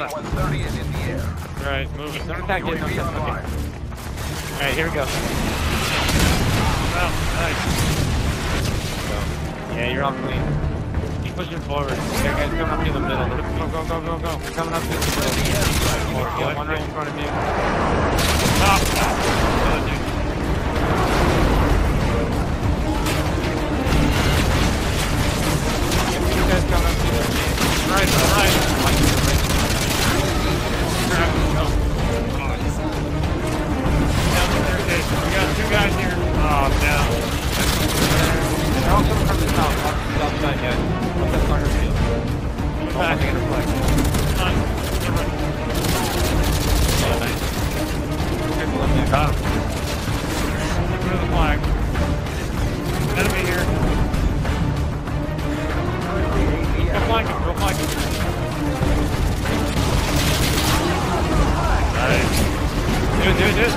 left. 130 is in the air. Alright, moving. Don't attack yet, don't UAV attack. Okay. online. Alright, here we go. Oh, nice. Yeah, you're all clean. Keep pushing forward. There, guys, coming up to the middle. Go, go, go, go, go. We're coming up to the middle. Yeah, one right in front of you. Stop! Oh, dude. You guys coming up to the middle. Right. Grab him, go. Down there it is. We got two guys here. Oh, down. They're all coming from the south. Off the south side, guys. Off that corner field. Back. Taking a flag. Nice. Yeah, nice. Careful up there. Got him. Look at the flag. Enemy here. Go flank him. Nice. Dude.